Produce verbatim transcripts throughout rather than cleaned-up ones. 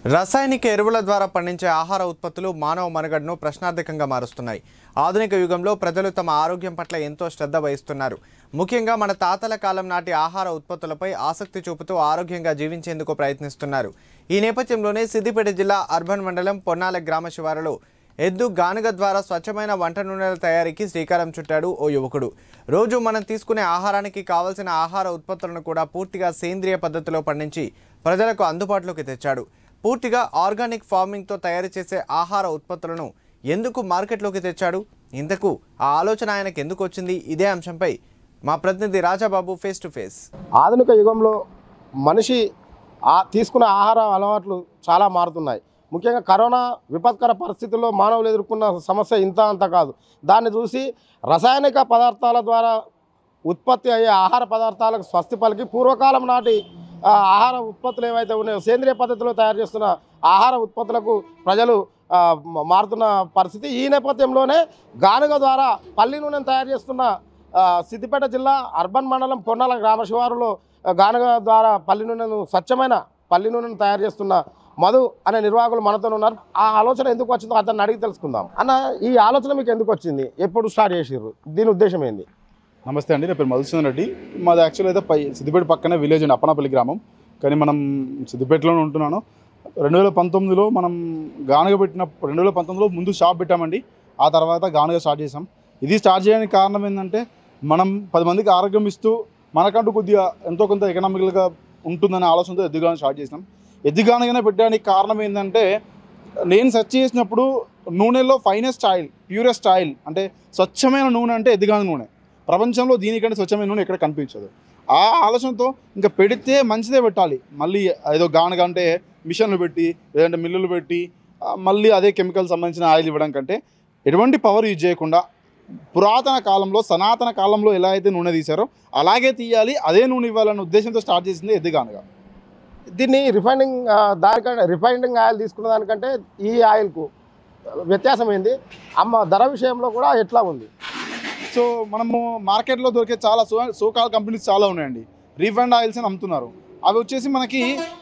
రసాయనిక ఎరువుల ద్వారా పండించే ఆహార ఉత్పత్తులు మానవ మనుగడను ప్రశ్నార్థకంగా మారుస్తున్నాయి. ఆధునిక యుగంలో ప్రజలు తమ ఆరోగ్యం పట్ల ఎంతో శ్రద్ధ వహిస్తున్నారు. ముఖ్యంగా మన తాతల కాలం నాటి ఆహార ఉత్పత్తులపై ఆసక్తి చూపుతూ ఆరోగ్యంగా జీవించేందుకు ప్రయత్నిస్తున్నారు. ఈ నేపథ్యంలోనే సిద్దిపేట జిల్లా అర్బన్ మండలం పొన్నాల గ్రామ శివారులో ఎద్దు గానుగ ద్వారా స్వచ్ఛమైన వంట నూనెల తయారీకి శ్రీకారం చుట్టాడు ఓ యువకుడు. రోజు మనం తీసుకునే ఆహారానికి కావలసిన ఆహార ఉత్పత్తులను కూడా పూర్తిగా సేంద్రియ పద్ధతిలో పండించి ప్రజలకు అందుబాటులోకి తెచ్చాడు. పూర్తిగా ఆర్గానిక్ ఫార్మింగ్తో తయారు చేసే ఆహార ఉత్పత్తులను ఎందుకు మార్కెట్లోకి తెచ్చాడు, ఇంతకు ఆ ఆలోచన ఆయనకు ఎందుకు వచ్చింది? ఇదే అంశంపై మా ప్రతినిధి రాజాబాబు ఫేస్ టు ఫేస్. ఆధునిక యుగంలో మనిషి తీసుకునే ఆహార అలవాట్లు చాలా మారుతున్నాయి. ముఖ్యంగా కరోనా విపత్కర పరిస్థితుల్లో మానవులు ఎదుర్కొన్న సమస్య ఇంత అంత కాదు. దాన్ని చూసి రసాయనిక పదార్థాల ద్వారా ఉత్పత్తి అయ్యే ఆహార పదార్థాలకు స్వస్తి పలికి పూర్వకాలం నాటి ఆహార ఉత్పత్తులు ఏవైతే ఉన్నాయో సేంద్రియ పద్ధతిలో తయారు చేస్తున్న ఆహార ఉత్పత్తులకు ప్రజలు మారుతున్న పరిస్థితి. ఈ నేపథ్యంలోనే గానుగ ద్వారా పల్లి నూనెను తయారు చేస్తున్న సిద్దిపేట జిల్లా అర్బన్ మండలం పొన్నాల గ్రామ శివారులో గానుగ ద్వారా పల్లి నూనెను స్వచ్ఛమైన పల్లి నూనెను తయారు చేస్తున్న మధు అనే నిర్వాహకులు మనతో ఉన్నారు. ఆ ఆలోచన ఎందుకు వచ్చిందో అతన్ని అడిగి తెలుసుకుందాం. అన్న, ఈ ఆలోచన మీకు ఎందుకు వచ్చింది? ఎప్పుడు స్టార్ట్ చేసారు? దీని ఉద్దేశం ఏంది? నమస్తే అండి, నా పేరు మధుసూదన్ రెడ్డి. మాది యాక్చువల్ అయితే పై సిద్దిపేట పక్కనే విలేజ్ అండి, అప్పనాపల్లి గ్రామం. కానీ మనం సిద్దిపేటలోనే ఉంటున్నాను. రెండు వేల పంతొమ్మిదిలో మనం గానుగ పెట్టిన రెండు వేల పంతొమ్మిదిలో ముందు షాప్ పెట్టామండి. ఆ తర్వాత గానుగ స్టార్ట్ చేసాం. ఇది స్టార్ట్ చేయడానికి కారణం ఏంటంటే మనం పది మందికి ఆరోగ్యం ఇస్తూ మనకంటూ కొద్దిగా ఎంతో కొంత ఎకనామికల్గా ఉంటుందనే ఆలోచనతో ఎద్దుగాను స్టార్ట్ చేసాం. ఎద్దుగానుగానే పెట్టడానికి కారణం ఏంటంటే నేను సెర్చ్ చేసినప్పుడు నూనెలో ఫైనెస్ట్ ఆయిల్, ప్యూరెస్ట్ ఆయిల్ అంటే స్వచ్ఛమైన నూనె అంటే ఎద్దుగాను నూనె. ప్రపంచంలో దీనికంటే స్వచ్ఛమైన నూనె ఎక్కడ కనిపించదు. ఆ ఆలోచనతో ఇంకా పెడితే మంచిదే పెట్టాలి. మళ్ళీ ఏదో గానుగ అంటే మిషన్లు పెట్టి లేదంటే మిల్లులు పెట్టి మళ్ళీ అదే కెమికల్ సంబంధించిన ఆయిల్ ఇవ్వడం కంటే ఎటువంటి పవర్ యూజ్ చేయకుండా పురాతన కాలంలో సనాతన కాలంలో ఎలా అయితే నూనె తీశారో అలాగే తీయాలి, అదే నూనె ఇవ్వాలన్న ఉద్దేశంతో స్టార్ట్ చేసింది ఎద్దు గానుగ. దీన్ని రిఫైనింగ్ దానికంటే రిఫైనింగ్ ఆయిల్ తీసుకున్న దానికంటే ఈ ఆయిల్కు వ్యత్యాసం ఏంది? అమ్మ ధర విషయంలో కూడా ఎట్లా ఉంది? సో మనము మార్కెట్లో దొరికే చాలా సో సోకాల్ కంపెనీస్ చాలా ఉన్నాయండి. రీఫైండ్ ఆయిల్స్ అని అమ్ముతున్నారు. అవి వచ్చేసి మనకి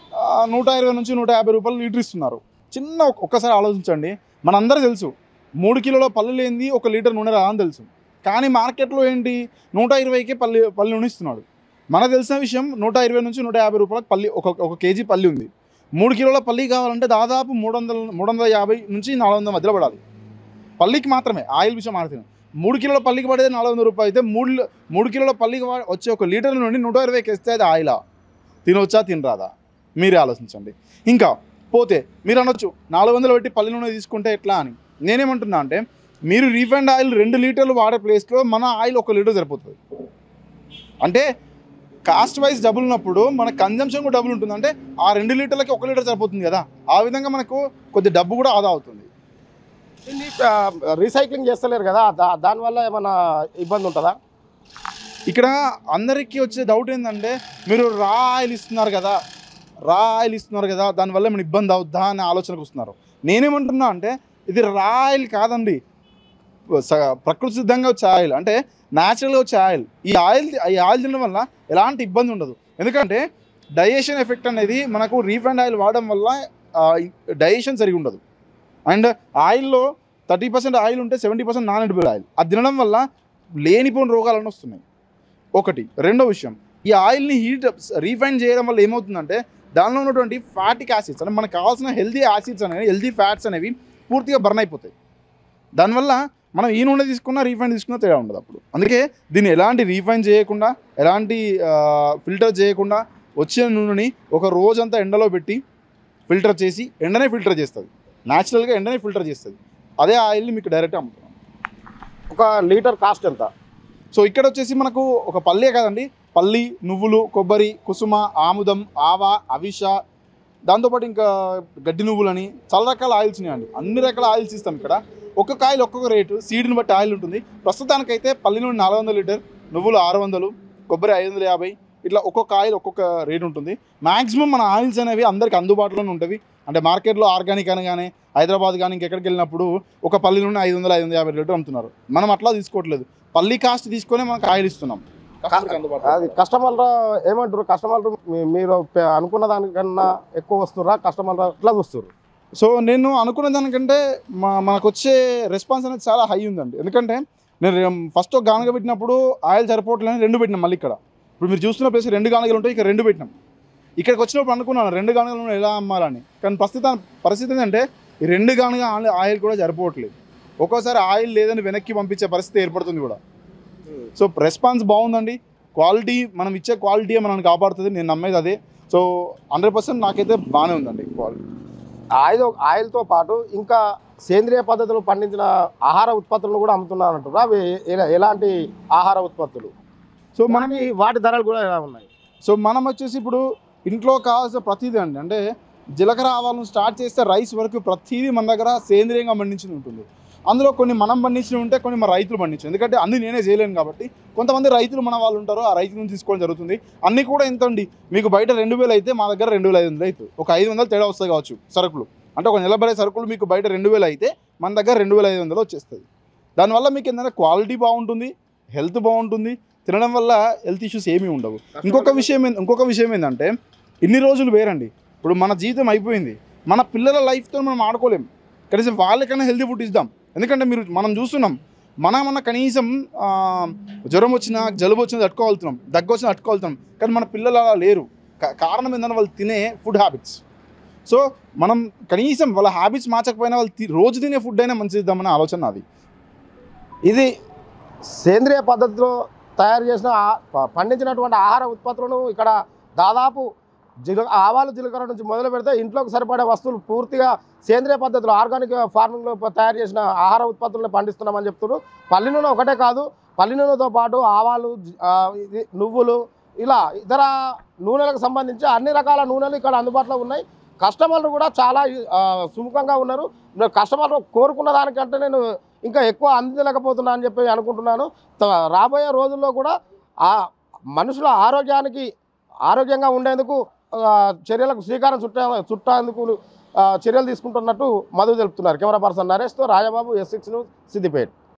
నూట ఇరవై నుంచి నూట యాభై రూపాయలు లీటర్ ఇస్తున్నారు. చిన్న ఒక్కసారి ఆలోచించండి, మనందరూ తెలుసు మూడు కిలోల పల్లి లేనిది ఒక లీటర్ నూనె రాదని తెలుసు. కానీ మార్కెట్లో ఏంటి నూట ఇరవైకి పల్లి పల్లి నూనె ఇస్తున్నాడు. మనకు తెలిసిన విషయం నూట ఇరవై నుంచి నూట యాభై రూపాయలకు పల్లి ఒక ఒక కేజీ పల్లి ఉంది. మూడు కిలోల పల్లి కావాలంటే దాదాపు మూడు వందల మూడు వందల యాభై నుంచి నాలుగు వందల మధ్యలో పడాలి పల్లికి మాత్రమే. ఆయిల్ విషయం మారుతుంది. మూడు కిలోల పల్లికి పడేది నాలుగు వందల రూపాయలు అయితే మూడు మూడు కిలోల పల్లికి వచ్చే ఒక లీటర్ నుండి నూట ఇరవైకి వేస్తే అది ఆయిలా? తినవచ్చా తినరాదా? మీరే ఆలోచించండి. ఇంకా పోతే మీరు అనొచ్చు నాలుగు వందలు పెట్టి పల్లి నూనె తీసుకుంటే ఎట్లా అని. నేనేమంటున్నా అంటే మీరు రీఫైండ్ ఆయిల్ రెండు లీటర్లు వాడే ప్లేస్లో మన ఆయిల్ ఒక లీటర్ సరిపోతుంది. అంటే కాస్ట్ వైజ్ డబుల్ ఉన్నప్పుడు మన కన్జంప్షన్ కూడా డబుల్ ఉంటుంది. అంటే ఆ రెండు లీటర్లకి ఒక లీటర్ సరిపోతుంది కదా. ఆ విధంగా మనకు కొద్ది డబ్బు కూడా ఆదా అవుతుంది. రీసైక్లింగ్ చేస్తలేరు కదా, దానివల్ల ఏమైనా ఇబ్బంది ఉంటుందా? ఇక్కడ అందరికీ వచ్చే డౌట్ ఏంటంటే మీరు రా ఆయిల్ ఇస్తున్నారు కదా రా ఆయిల్ ఇస్తున్నారు కదా దానివల్ల ఏమైనా ఇబ్బంది అవుద్దా అనే ఆలోచనకు వస్తున్నారు. నేనేమంటున్నా అంటే ఇది రా ఆయిల్ కాదండి, ప్రకృతి సిద్ధంగా వచ్చే ఆయిల్, అంటే న్యాచురల్గా వచ్చే ఆయిల్. ఈ ఆయిల్ ఈ ఆయిల్ తినడం వల్ల ఎలాంటి ఇబ్బంది ఉండదు. ఎందుకంటే డైజెషన్ ఎఫెక్ట్ అనేది మనకు రీఫైండ్ ఆయిల్ వాడడం వల్ల డైజెషన్ సరిగా ఉండదు. అండ్ ఆయిల్లో థర్టీ పర్సెంట్ ఆయిల్ ఉంటే seventy percent non edible oil. అది తినడం వల్ల లేనిపోయిన రోగాలను వస్తున్నాయి. ఒకటి. రెండో విషయం, ఈ ఆయిల్ని హీట్ రీఫైన్ చేయడం వల్ల ఏమవుతుందంటే దానిలో ఉన్నటువంటి ఫ్యాటిక్ యాసిడ్స్ అంటే మనకు కావాల్సిన హెల్దీ యాసిడ్స్ అనేవి హెల్దీ ఫ్యాట్స్ అనేవి పూర్తిగా బర్న్ అయిపోతాయి. దానివల్ల మనం ఈ నూనె తీసుకున్నా రీఫైన్ తీసుకున్నా తేడా ఉండదు అప్పుడు. అందుకే దీన్ని ఎలాంటి రీఫైన్ చేయకుండా ఎలాంటి ఫిల్టర్ చేయకుండా వచ్చిన నూనెని ఒక రోజంతా ఎండలో పెట్టి ఫిల్టర్ చేసి ఎండనే ఫిల్టర్ చేస్తుంది. న్యాచురల్గా ఎండనే ఫిల్టర్ చేస్తుంది. అదే ఆయిల్ని మీకు డైరెక్ట్ అమ్ముతున్నాం. ఒక లీటర్ కాస్ట్ ఎంత? సో ఇక్కడ వచ్చేసి మనకు ఒక పల్లే కాదండి, పల్లి, నువ్వులు, కొబ్బరి, కుసుమ, ఆముదం, ఆవా, అవిష, దాంతోపాటు ఇంకా గడ్డి నువ్వులని చాలా రకాల ఆయిల్స్ ఉన్నాయండి. అన్ని రకాల ఆయిల్స్ ఇస్తాం ఇక్కడ. ఒక్కొక్క ఆయిల్ ఒక్కొక్క రేటు, సీడ్ని బట్టి ఆయిల్ ఉంటుంది. ప్రస్తుతానికైతే పల్లి నుండి నాలుగు వందల లీటర్, నువ్వులు ఆరు వందలు, కొబ్బరి ఐదు వందల యాభై, ఇట్లా ఒక్కొక్క ఆయిల్ ఒక్కొక్క రేట్ ఉంటుంది. మ్యాక్సిమం మన ఆయిల్స్ అనేవి అందరికి అందుబాటులోనే ఉంటుంది. అంటే మార్కెట్లో ఆర్గానిక్ అనగానే హైదరాబాద్ కానీ ఇంకెక్కడికి వెళ్ళినప్పుడు ఒక పల్లి నుండి ఐదు వందల ఐదు వందల యాభై లీటర్ అమ్ముతున్నారు. మనం అట్లా తీసుకోవట్లేదు. పల్లి కాస్ట్ తీసుకొని మనకు ఆయిల్ ఇస్తున్నాం. కస్టమర్కి అందుబాటులో అది కస్టమర్లు ఏమంటారు, కస్టమర్లు మీ- మీరు పె- అనుకున్న దానికన్నా ఎక్కువ వస్తుర్రా, కస్టమర్లు ఎట్లా చూస్తారు? సో నేను అనుకున్న దానికంటే మా మనకు వచ్చే రెస్పాన్స్ అనేది చాలా హై ఉందండి. ఎందుకంటే నేను ఫస్ట్ ఒక గానగ పెట్టినప్పుడు ఆయిల్ సరిపోవట్లేని రెండు పెట్టినాం. మళ్ళీ ఇక్కడ ఇప్పుడు మీరు చూస్తున్న ప్లేస్ రెండు గానగలు ఉంటాయి, ఇక్కడ రెండు పెట్టినాం. ఇక్కడికి వచ్చినప్పుడు అనుకున్నాను రెండు గానగలను ఎలా అమ్మాలని, కానీ ప్రస్తుతం పరిస్థితి ఏంటంటే ఈ రెండు గానగ ఆయిల్ కూడా సరిపోవట్లేదు. ఒక్కోసారి ఆయిల్ లేదని వెనక్కి పంపించే పరిస్థితి ఏర్పడుతుంది కూడా. సో రెస్పాన్స్ బాగుందండి. క్వాలిటీ మనం ఇచ్చే క్వాలిటీ మనల్ని కాపాడుతుంది, నేను నమ్మేది అదే. సో హండ్రెడ్ పర్సెంట్ నాకైతే బాగానే ఉందండి క్వాలిటీ. ఆయిల్ ఆయిల్తో పాటు ఇంకా సేంద్రియ పద్ధతులు పండించిన ఆహార ఉత్పత్తులను కూడా అమ్ముతున్నారంటారు. అవి ఎలా- ఎలాంటి ఆహార ఉత్పత్తులు? సో మనం మనకి వాటి ధరలు కూడా ఎలా ఉన్నాయి? సో మనం వచ్చేసి ఇప్పుడు ఇంట్లో కావాల్సిన ప్రతిదీ అండి, అంటే జీలకర్ర ఆవాలను స్టార్ట్ చేస్తే రైస్ వరకు ప్రతిదీ మన దగ్గర సేంద్రియంగా పండించింది ఉంటుంది. అందులో కొన్ని మనం పండించినవి ఉంటే, కొన్ని మన రైతులు పండించారు. ఎందుకంటే అన్ని నేనే చేయలేను కాబట్టి కొంతమంది రైతులు మన వాళ్ళు ఉంటారు, ఆ రైతు నుంచి తీసుకోవడం జరుగుతుంది. అన్నీ కూడా ఎంత అండి, మీకు బయట రెండు వేలు అయితే మా దగ్గర రెండు వేల ఐదు వందలు అయితే ఒక ఐదు వందలు తేడా వస్తాయి కావచ్చు సరుకులు. అంటే ఒక నిలబడే సరుకులు మీకు బయట రెండు వేలు అయితే మన దగ్గర రెండు వేల ఐదు వందలు వచ్చేస్తుంది. దానివల్ల మీకు ఏంటంటే క్వాలిటీ బాగుంటుంది, హెల్త్ బాగుంటుంది, తినడం వల్ల హెల్త్ ఇష్యూస్ ఏమీ ఉండవు. ఇంకొక విషయం ఏం- ఇంకొక విషయం ఏంటంటే ఇన్ని రోజులు వేరండి. ఇప్పుడు మన జీవితం అయిపోయింది, మన పిల్లల లైఫ్తో మనం ఆడుకోలేం. కనీసం వాళ్ళకైనా హెల్తీ ఫుడ్ ఇద్దాం. ఎందుకంటే మీరు మనం చూస్తున్నాం, మన మన కనీసం ఆ, జ్వరం వచ్చినా జలుబు వచ్చినా తట్టుకోగలుగుతున్నాం, దగ్గు వచ్చినా తట్టుకోగలుగుతున్నాం. కానీ మన పిల్లలు అలా లేరు. కా- కారణం ఏంటంటే వాళ్ళు తినే ఫుడ్ హ్యాబిట్స్. సో మనం కనీసం వాళ్ళ హ్యాబిట్స్ మార్చకపోయినా వాళ్ళు తి- రోజు తినే ఫుడ్ అయినా మంచిది ఇద్దామనే ఆలోచన నాది. ఇది సేంద్రియ పద్ధతిలో తయారు చేసిన ఆ- ప- పండించినటువంటి ఆహార ఉత్పత్తులను ఇక్కడ దాదాపు జీల ఆవాలు జీలకర్ర నుంచి మొదలు పెడితే ఇంట్లోకి సరిపడే వస్తువులు పూర్తిగా సేంద్రియ పద్ధతిలో ఆర్గానిక్ ఫార్మింగ్లో ప- తయారు చేసిన ఆహార ఉత్పత్తులను పండిస్తున్నామని చెప్తున్నారు. పల్లి నూనె ఒకటే కాదు, పల్లి నూనెతో పాటు ఆవాలు, జి- ఆ, ఇది నువ్వులు, ఇలా ఇతర నూనెలకు సంబంధించి అన్ని రకాల నూనెలు ఇక్కడ అందుబాటులో ఉన్నాయి. కస్టమర్లు కూడా చాలా ఆ, సుముఖంగా ఉన్నారు. నేను కస్టమర్లు కోరుకున్న దానికంటే నేను ఇంకా ఎక్కువ అందించలేకపోతున్నా అని చెప్పి అనుకుంటున్నాను. త- రాబోయే రోజుల్లో కూడా ఆ మనుషుల ఆరోగ్యానికి ఆరోగ్యంగా ఉండేందుకు ఆ, చర్యలకు శ్రీకారం చుట్టా చుట్టేందుకు ఆ, చర్యలు తీసుకుంటున్నట్టు మధు తెలుపుతున్నారు. కెమెరా పర్సన్ నరేష్తో Rajababu, S six news, Siddipet.